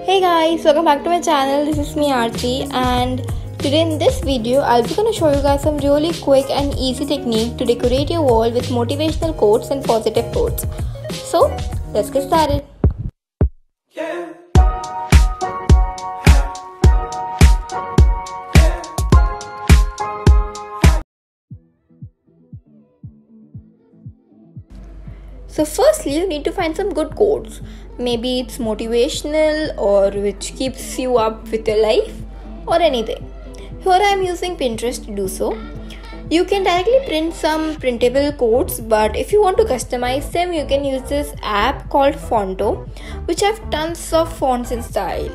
Hey guys, welcome back to my channel. This is me Aarti, and today in this video I'll be going to show you guys some really quick and easy technique to decorate your wall with motivational quotes and positive quotes. So let's get started. So firstly, you need to find some good quotes. Maybe it's motivational or which keeps you up with your life or anything. Here I am using Pinterest to do so. You can directly print some printable quotes, but if you want to customize them, you can use this app called Fonto, which have tons of fonts and style.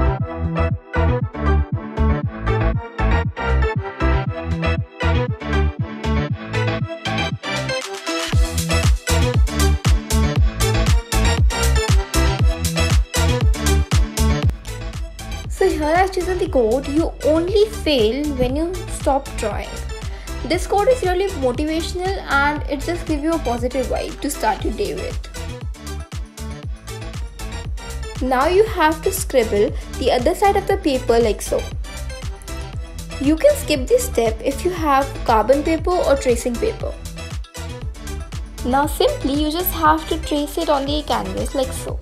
So here I've chosen the quote, "You only fail when you stop trying." This quote is really motivational and it just gives you a positive vibe to start your day with. Now you have to scribble the other side of the paper like so. You can skip this step if you have carbon paper or tracing paper. Now simply you just have to trace it on the canvas like so.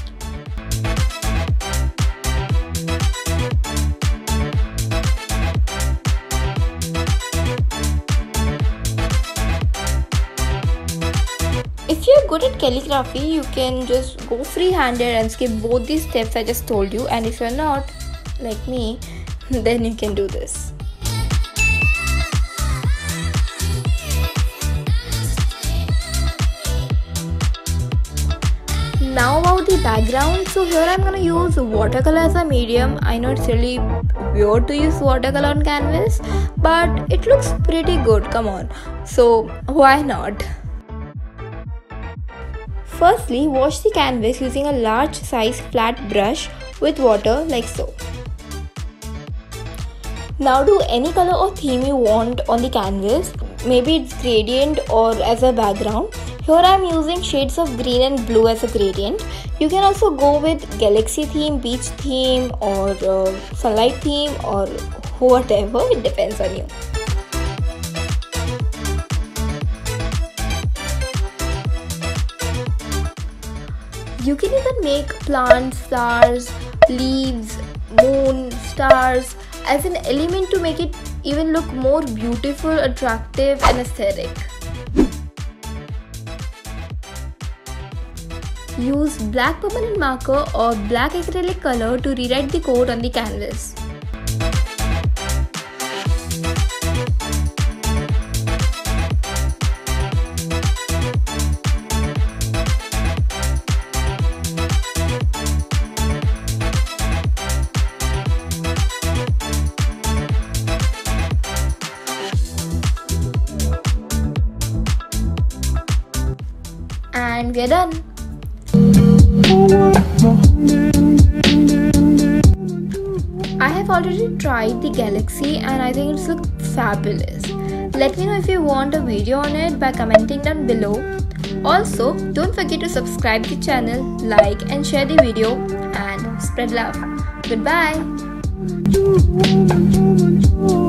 If you're good at calligraphy, you can just go free-handed and skip both these steps I just told you, and if you're not like me, then you can do this. Now about the background. So here I'm gonna use watercolor as a medium. I know it's really weird to use watercolor on canvas, but it looks pretty good, come on. So why not? Firstly, wash the canvas using a large size flat brush with water like so. Now do any color or theme you want on the canvas. Maybe it's gradient or as a background. Here I am using shades of green and blue as a gradient. You can also go with galaxy theme, beach theme, or sunlight theme, or whatever, it depends on you. You can even make plants, flowers, leaves, moon, stars as an element to make it even look more beautiful, attractive and aesthetic. Use black permanent marker or black acrylic color to rewrite the quote on the canvas. And we're done. I have already tried the galaxy and I think it's look fabulous. Let me know if you want a video on it by commenting down below. Also, don't forget to subscribe to the channel, like and share the video, and spread love. Goodbye.